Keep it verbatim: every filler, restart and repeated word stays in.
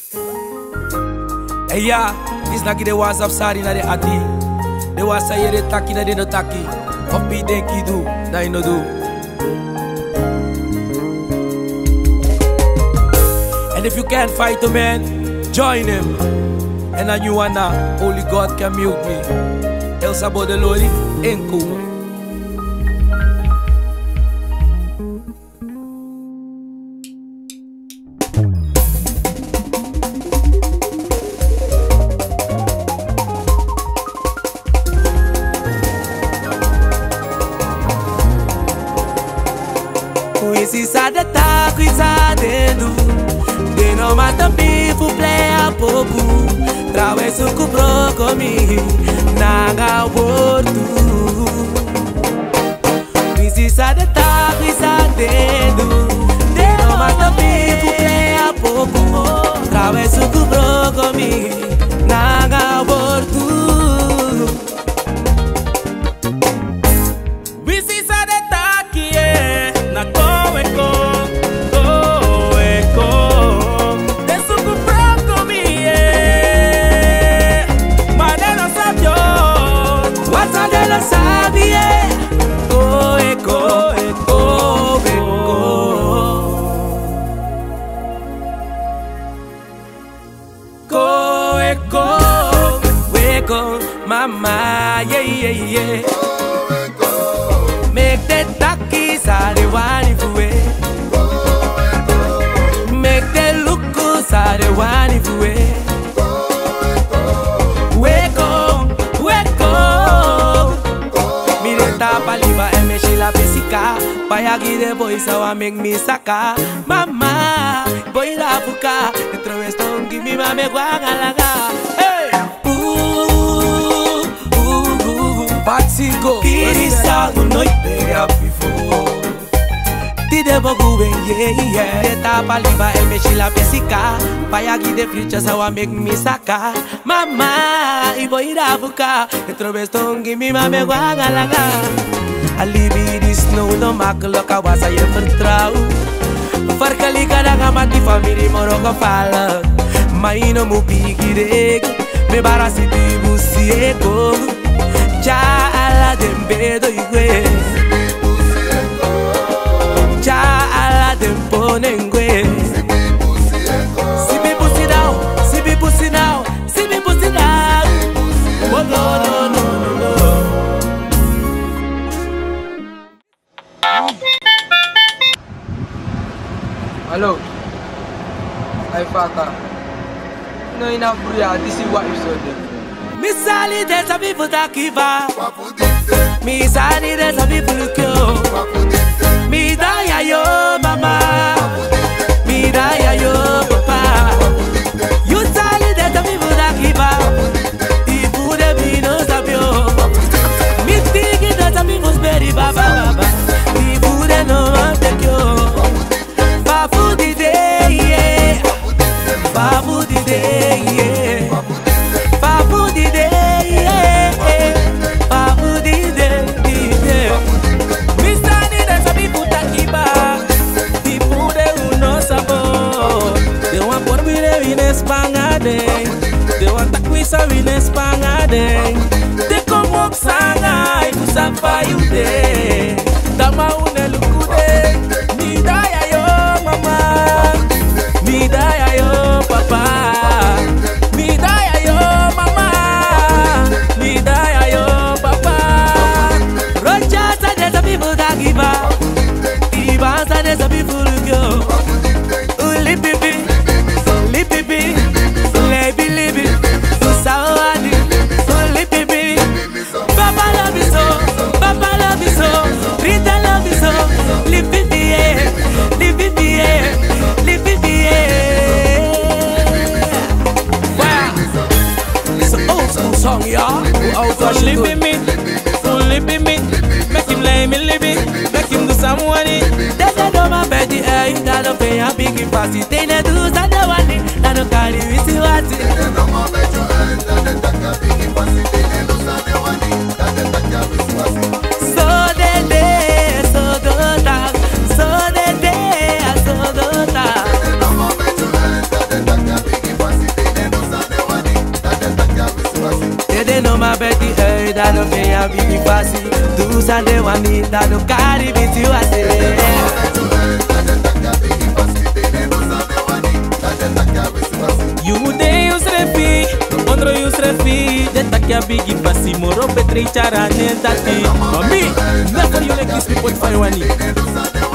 Hey ya, this lagi de WhatsApp sari na de ati. De wasa yere taki na de no taki. Opi denki do, na ino do. And if you can't fight a man, join him. And I knew wanna, only God can mute me. El Sabo de Lori, Enku. Si sa de ta, qui sa de du De no mata pifu plea poku Trawe su kubro komi Naga wortu Si sa de ta, qui sa de du De no mata pifu plea poku Trawe su kubro komi Naga wortu Mama, yeah, yeah, yeah. Make the takis are the one if we make the lookus are the one if we wake up, wake up. Mire tapa liva e me shila pesika. Payagi de boy sawa make me saka. Mama, boy la fuka. Dentro de esto give me mame guagalaga. Hey. Patsigo, Kirisa noite a fifo. Ti debo guben yeah yeah. De tapa liva e me shila pesika. Payagi de fricha sawa make me saka. Mama, I boy ira buka. Dentro bestongi mi mame guagalaga. Alibi di snow no makelo kawasa ye vertrouw. Verkali kadang amat di family moro kepala. Maino mu pikirek. Me barasi di busieko. Ja ala dembe do igwe Ja ala dempo nengwe Si be pussy down, si be pussy down, si be pussy down. Oh no no no no no. Hello. Ay Fata. No enough Bria, this is what you said. Misali dessa vivo daqui va. Misali dessa vivo no que eu. Me dá ya yo mama. Me dá ya yo papa. You sali dessa vivo daqui va. E por mim não sabio. Me tigi dessa vivo speri baba baba. E por não ante que eu. Papo de day, papo de day. De want tak wisa wines pangade. De komok sanga iku sapa yude. Dama une lukude. Mi daya yo mama. Mi daya yo papa. Mi daya yo mama. Mi daya yo papa. Rocha sa de sa bibu dagiba. Iba sa de sa bibu lugyo. Uli pipi. Uli pipi. Song ya, live with me, live with me. Make him lay me live it, make him do some money. That's a do my baby, eh? That don't pay a big fancy. They don't do that the money, that don't carry with you what it. So they day, so go down, so they day, so go down. me da no me a bibi fasi. Tu sande wani da no kari biti wase. You de use refi, ondro use refi. De takia bigi fasi moro petri chara ne dati. Mami, never you like this people for wani.